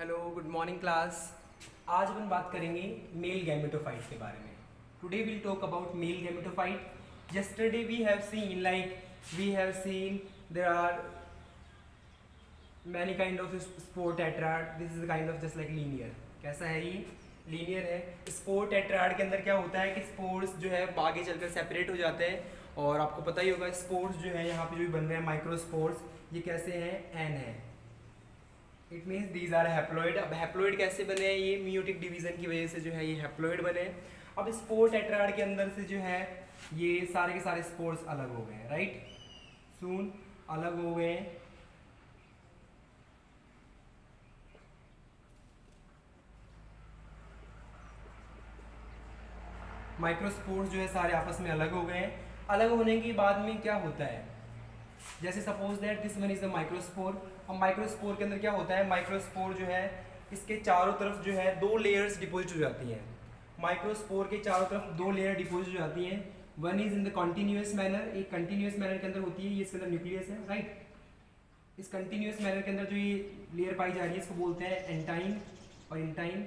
Hello good morning class. आज अपन बात करेंगे मेल गैमेटोफाइट के बारे में। Today will talk about male gametophyte. yesterday we have seen there are many kind of spore tetrad. This is kind of just like linear. कैसा है ये? Linear है। स्पोर टेट्राड के अंदर क्या होता है कि स्पोर्स जो है आगे चलकर सेपरेट हो जाते हैं और आपको पता ही होगा स्पोर्स जो है यहाँ पे जो भी बन रहे हैं माइक्रोस्पोर्स, ये कैसे हैं? एन है। It means these are haploid. अब हैप्लॉइड कैसे बने हैं? ये मियोटिक डिवीजन की वजह से जो है ये हैप्लॉइड बने। अब स्पोर टेट्राड के अंदर से जो है ये सारे के सारे स्पोर्स अलग हो गए हैं, राइट? सून अलग हो गए हैं। माइक्रोस्पोर्स जो है सारे आपस में अलग हो गए हैं। अलग होने के बाद में क्या होता है? जैसे suppose that this one is the microspore. अब माइक्रोस्पोर के अंदर क्या होता है? माइक्रोस्पोर जो है इसके चारों तरफ जो है दो लेयर्स डिपोजिट हो जाती हैं। माइक्रोस्पोर के चारों तरफ दो लेयर डिपोजिट हो जाती हैं। One is in the continuous manner, एक कंटिन्यूअस मैनर के अंदर होती है, ये इसके अंदर न्यूक्लियस है, राइट? इस कंटिन्यूअस मैनर के अंदर जो ये लेयर पाई जा रही है इसको बोलते हैं एंटाइन और intine.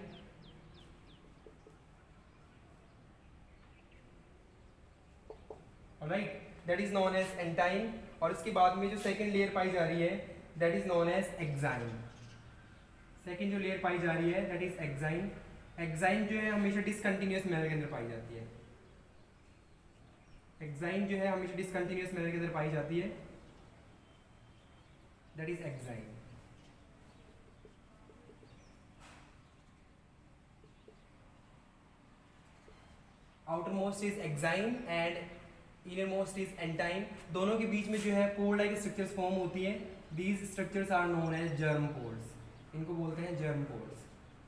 Right, that is known as intine. और इसके बाद में जो सेकंड लेयर पाई जा रही है that is known as exine. Second जो लेयर पाई जा रही है दैट इज एक्साइन। एक्साइन जो है हमेशा डिसकंटिन्यूअस मैनर के अंदर पाई जाती है। एक्साइन जो है हमेशा डिसकंटिन्यूअस मैनर के अंदर पाई जाती है, that is exine. Outer most is exine and inner most is intine. दोनों के बीच में जो है पोर लाइक स्ट्रक्चर्स फॉर्म होती हैं। These structures are known as germ pores. इनको बोलते हैं germ pores.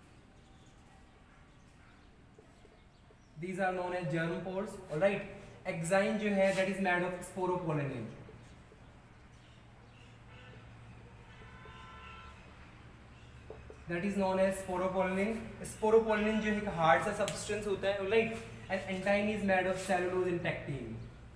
These are known as germ pores, alright. Exine जो है that is made of sporopollenin. That is known as sporopollenin. Sporopollenin जो है एक हार्ड सा सब्सटेंस होता है, alright. And intine is made of cellulose and pectin.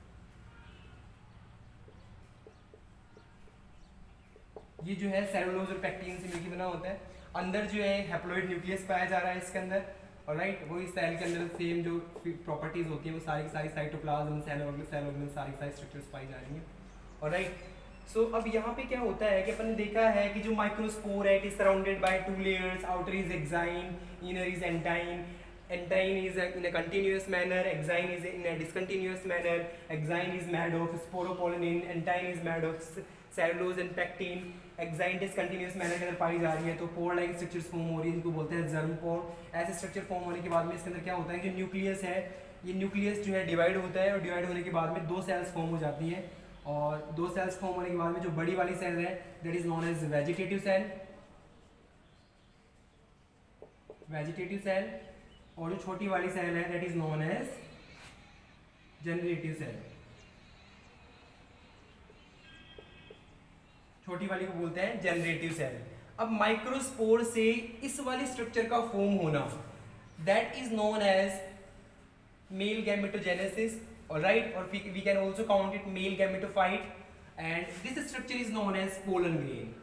ये जो है सेलुलोज और पेक्टिन से मिलकर बना होता है। अंदर जो है हैप्लॉइड न्यूक्लियस पाया जा रहा है इसके अंदर, ऑलराइट। वही सेल के अंदर सेम जो प्रॉपर्टीज होती हैं वो सारी सारी साइटोप्लाज्म, सेल ऑर्गेनल सारी सारी स्ट्रक्चर्स पाई जा रही हैं, ऑलराइट। सो अब यहाँ पे क्या होता है कि अपन ने देखा है कि जो माइक्रोस्पोर है it is surrounded by two layers. Outer is exine, inner is intine. Entine is in a continuous manner, exine is in a discontinuous manner. Exine is made of sporopollenin, entine is made of cellulose and pectin. Exine discontinuous manner के अंदर पाई जा रही है तो pore like structures form हो रही है, इनको बोलते हैं जर्म पोर। ऐसे स्ट्रक्चर फॉर्म होने के बाद में इसके अंदर क्या होता है कि न्यूक्लियस है, ये न्यूक्लियस जो है डिवाइड होता है और डिवाइड होने के बाद में दो सेल्स फॉर्म हो जाती हैं। और दो सेल्स फॉर्म होने के बाद में जो बड़ी वाली सेल है that is known as vegetative cell. Vegetative cell. और जो छोटी वाली सेल है that is known as generative cell. छोटी वाली को बोलते हैं जनरेटिव सेल। अब माइक्रोस्पोर से इस वाली स्ट्रक्चर का फॉर्म होना that is known as male gametogenesis, alright. और we can also count it male gametophyte and this structure is known as pollen grain.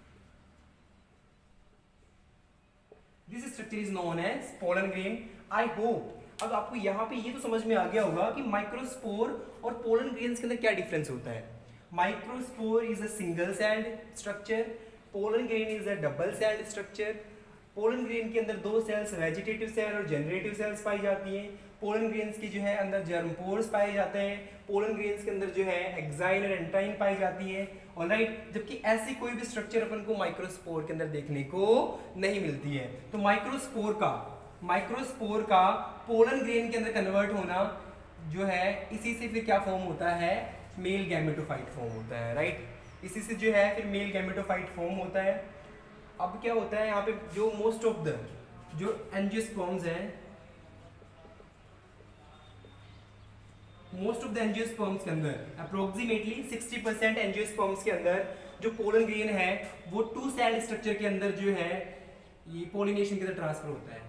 This structure is known as pollen grain. I hope अब आपको यहाँ पे ये तो समझ में आ गया होगा कि माइक्रोस्पोर और पोलन ग्रेन्स के अंदर क्या डिफरेंस होता है। Microspore is a single celled structure, pollen grain is a double celled structure. Pollen grain के अंदर दो सेल्स वेजिटेटिव सेल और जनरेटिव सेल्स पाई जाती हैं। पोलन ग्रेन्स की जो है अंदर जर्म पोर्स पाए जाते हैं। पोलन ग्रेन्स के अंदर जो है एक्साइन और एंटाइन पाई जाती है, ऑलराइट। जबकि ऐसी कोई भी स्ट्रक्चर अपन को माइक्रोस्पोर के अंदर देखने को नहीं मिलती है। तो माइक्रोस्पोर का पोलन ग्रेन के अंदर कन्वर्ट होना जो है इसी से फिर क्या फॉर्म होता है? मेल गैमेटोफाइट फॉर्म होता है, राइट। इसी से जो है फिर मेल गैमेटोफाइट फॉर्म होता है। अब क्या होता है यहाँ पे जो मोस्ट ऑफ द जो एंजियोस्पर्म्स हैं, मोस्ट ऑफ द एंजियोस्पर्म्स के अंदर अप्रोक्सीमेटली 60% एंजियोस्पर्म्स के अंदर जो पोलन ग्रेन है वो टू सेल स्ट्रक्चर के अंदर जो है ये पोलिनेशन के अंदर ट्रांसफर होता है।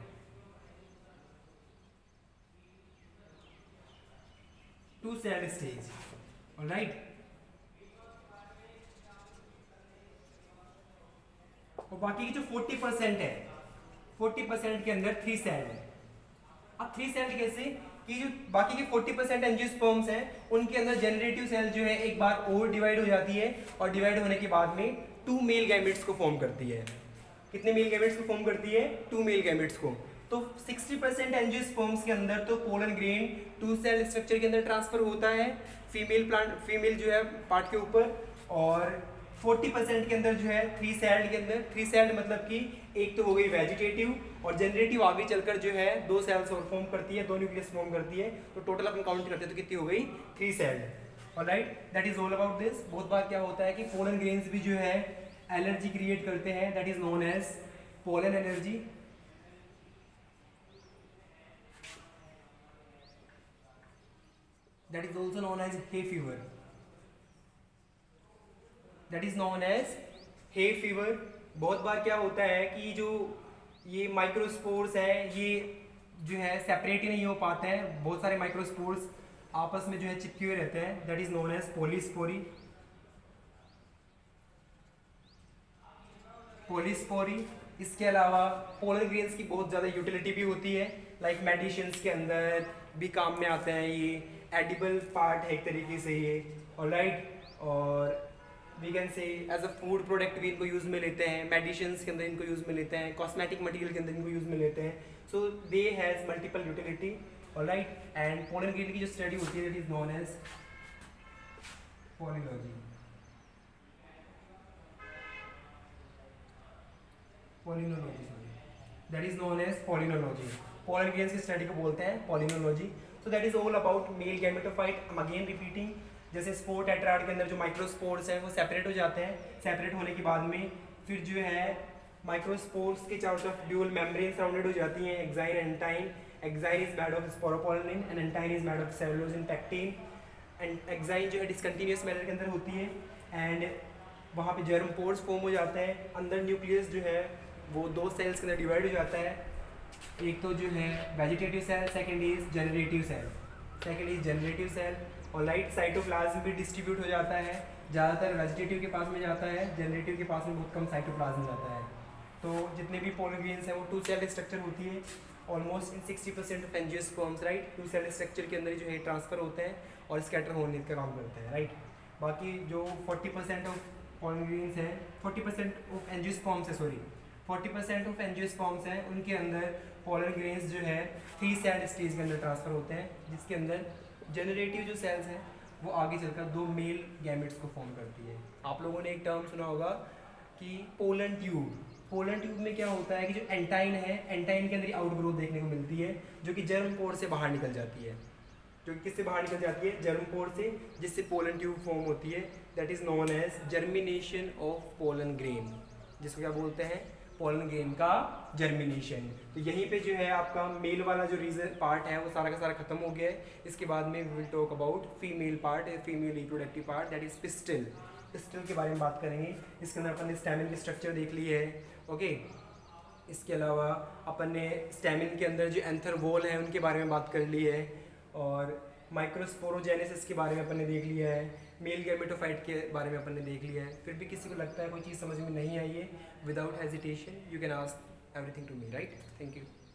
Two cell stage, alright. और बाकी की जो 40% है, 40% के अंदर 3 सेल है। अब 3 सेल कैसे कि जो बाकी के 40% एंजियोस्पर्म्स हैं उनके अंदर जनरेटिव सेल जो है एक बार और डिवाइड हो जाती है, और डिवाइड होने के बाद में 2 मेल गैमेट्स को फॉर्म करती है। कितने मेल गैमेट्स को फॉर्म करती है? 2 मेल गैमेट्स को। तो 60% एंजियोस्पर्म्स के अंदर तो पोलन ग्रेन 2 सेल स्ट्रक्चर के अंदर ट्रांसफर होता है फीमेल जो है पार्ट के ऊपर, और 40% के अंदर जो है 3 सेल्ड के अंदर, 3 सेल्ड मतलब कि एक तो हो गई वेजिटेटिव, और जनरेटिव आगे चलकर जो है 2 सेल्स और फॉर्म करती है, 2 न्यूक्लियस फॉर्म करती है। तो टोटल अपन काउंट करते हैं तो कितनी हो गई? 3 celled. Alright, that is all about this. बहुत बार क्या होता है कि पोलन ग्रेन्स भी जो है एनर्जी क्रिएट करते हैं, that is known as pollen energy. That is also known as hay fever. That is known as hay fever. बहुत बार क्या होता है कि जो ये माइक्रोस्पोर्स हैं ये जो है सेपरेट ही नहीं हो पाते हैं, बहुत सारे माइक्रोस्पोर्स आपस में जो है चिपके हुए रहते हैं, that is known as polyspory. Polyspory. इसके अलावा पोलन ग्रेन्स की बहुत ज़्यादा यूटिलिटी भी होती है, लाइक मेडिसिन्स के अंदर भी काम में आते हैं, ये एडिबल पार्ट है एक तरीके से ये, ऑलराइट। और we can say as a food product भी इनको यूज़ में लेते हैं, मेडिसिन्स के अंदर इनको यूज़ में लेते हैं, कॉस्मेटिक मटेरियल के अंदर इनको यूज़ में लेते हैं। So they has multiple utility, alright. And pollen grain की जो स्टडी होती है that is known as palynology. That is known as palynology. Pollen grains की स्टडी को बोलते हैं palynology. So that is all about male gametophyte. I am again repeating, जैसे spore tetrad के अंदर जो माइक्रोस्पोर्स हैं वो सेपरेट हो जाते हैं, सेपरेट होने के बाद में फिर जो है माइक्रोस्पोर्स के चारों तरफ ड्यूल मेम्ब्रेन सराउंडेड हो जाती हैं, exine intine. Exine is made of sporopollenin and intine is made of cellulose pectin. And exine जो है डिसकंटिन्यूअस मैनर के अंदर होती है, एंड वहाँ पे जर्म पोर्स फॉर्म हो जाते हैं। अंदर न्यूक्लियस जो है वो 2 सेल्स के अंदर डिवाइड हो जाता है, एक तो जो है vegetative cell, second is generative cell. और लाइट साइटोप्लाज्म भी डिस्ट्रीब्यूट हो जाता है, ज़्यादातर वेजिटेटिव के पास में जाता है, जनरेटिव के पास में बहुत कम साइटोप्लाज्म जाता है। तो जितने भी पोलन ग्रेन्स हैं वो 2 सेल स्ट्रक्चर होती है, almost in 60% of angiosperms, right. 2 cell structure के अंदर जो है ट्रांसफर होते हैं और स्कैटर होने का काम करते हैं, राइट। बाकी जो 40% ऑफ पोलन ग्रेन्स हैं, 40% ऑफ एंजियोस्पर्म्स है, सॉरी 40% ऑफ एंजियोस्पर्म्स हैं, उनके अंदर पोलन ग्रेन्स जो है 3 सेल स्टेज के अंदर ट्रांसफर होते हैं, जिसके अंदर जनरेटिव जो सेल्स हैं वो आगे चलकर 2 मेल गैमेट्स को फॉर्म करती है। आप लोगों ने एक टर्म सुना होगा कि पोलन ट्यूब। पोलन ट्यूब में क्या होता है कि जो एंटाइन है, एंटाइन के अंदर आउटग्रोथ देखने को मिलती है, जो कि जर्म पोर से बाहर निकल जाती है, जो कि किससे बाहर निकल जाती है? जर्म पोर से, जिससे पोलन ट्यूब फॉर्म होती है। That is known as germination of pollen grain, जिसको क्या बोलते हैं? पोलन ग्रेन का जर्मिनेशन। तो यहीं पे जो है आपका मेल वाला जो रीजन पार्ट है वो सारा का सारा खत्म हो गया है। इसके बाद में we will talk about female part, female reproductive part, that is pistil. Pistil के बारे में बात करेंगे। इसके अंदर अपन ने स्टैमिन की स्ट्रक्चर देख ली है, ओके। इसके अलावा अपन ने स्टैमिन के अंदर जो एंथर वॉल है उनके बारे में बात कर ली है, और माइक्रोस्पोरोजेनेसिस के बारे में अपन ने देख लिया है, मेल गैमेटोफाइट के बारे में अपन ने देख लिया है। फिर भी किसी को लगता है कोई चीज़ समझ में नहीं आई है, without hesitation you can ask everything to me, right. Thank you.